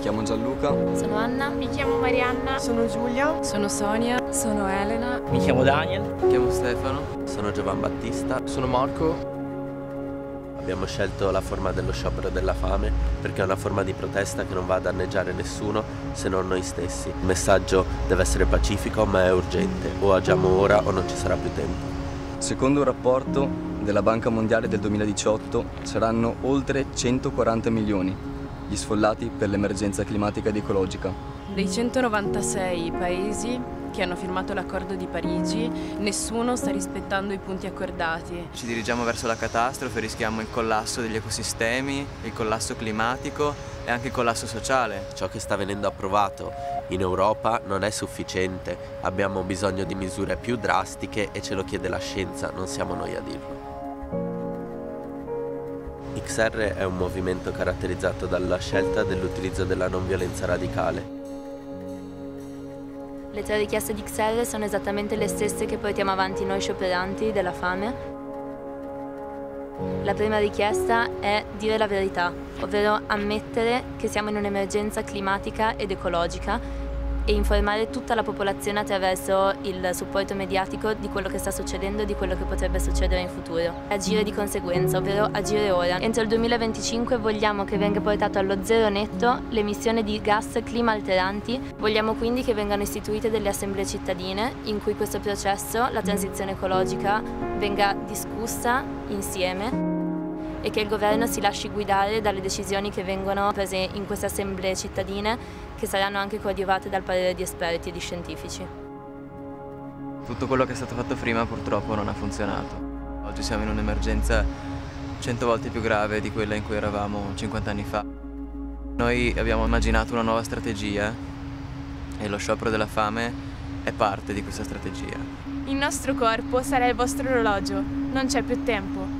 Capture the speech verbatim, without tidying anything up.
chiamo Gianluca. Sono Anna. Mi chiamo Marianna. Sono Giulia. Sono Sonia. Sono Elena. Mi chiamo Daniel. Mi chiamo Stefano. Sono Giovan Battista. Sono Marco. Abbiamo scelto la forma dello sciopero della fame perché è una forma di protesta che non va a danneggiare nessuno se non noi stessi. Il messaggio deve essere pacifico ma è urgente, o agiamo ora o non ci sarà più tempo. Secondo un rapporto della Banca Mondiale del duemiladiciotto saranno oltre centoquaranta milioni gli sfollati per l'emergenza climatica ed ecologica. Dei centonovantasei paesi che hanno firmato l'accordo di Parigi, nessuno sta rispettando i punti accordati. Ci dirigiamo verso la catastrofe, rischiamo il collasso degli ecosistemi, il collasso climatico e anche il collasso sociale. Ciò che sta venendo approvato in Europa non è sufficiente, abbiamo bisogno di misure più drastiche e ce lo chiede la scienza, non siamo noi a dirlo. X R è un movimento caratterizzato dalla scelta dell'utilizzo della non violenza radicale. Le tre richieste di X R sono esattamente le stesse che portiamo avanti noi scioperanti della fame. La prima richiesta è dire la verità, ovvero ammettere che siamo in un'emergenza climatica ed ecologica e informare tutta la popolazione attraverso il supporto mediatico di quello che sta succedendo e di quello che potrebbe succedere in futuro. Agire di conseguenza, ovvero agire ora. Entro il duemilaventicinque vogliamo che venga portato allo zero netto l'emissione di gas climalteranti. Vogliamo quindi che vengano istituite delle assemblee cittadine in cui questo processo, la transizione ecologica, venga discussa insieme e che il governo si lasci guidare dalle decisioni che vengono prese in queste assemblee cittadine, che saranno anche coadiuvate dal parere di esperti e di scientifici. Tutto quello che è stato fatto prima purtroppo non ha funzionato. Oggi siamo in un'emergenza cento volte più grave di quella in cui eravamo cinquanta anni fa. Noi abbiamo immaginato una nuova strategia e lo sciopero della fame è parte di questa strategia. Il nostro corpo sarà il vostro orologio, non c'è più tempo.